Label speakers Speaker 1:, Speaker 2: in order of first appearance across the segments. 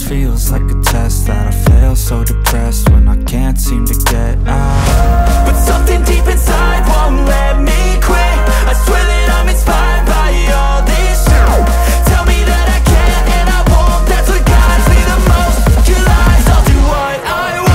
Speaker 1: feels like a test that I fail, so depressed when I can't seem to get out. But something deep inside won't let me quit. I swear that I'm inspired by all this shit. Tell me that I can and I won't. That's what guides me the most. Your lies, I'll do what I want.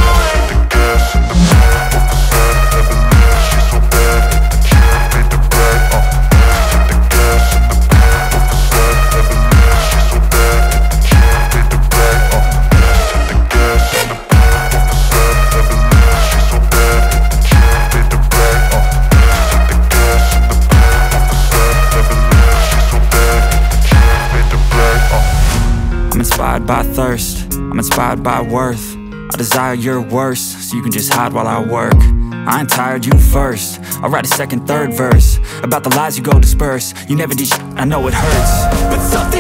Speaker 1: Inspired by thirst, I'm inspired by worth. I desire your worst, so you can just hide while I work. I ain't tired, you first. I'll write a second, third verse about the lies you go disperse. You never did shit, I know it hurts. But something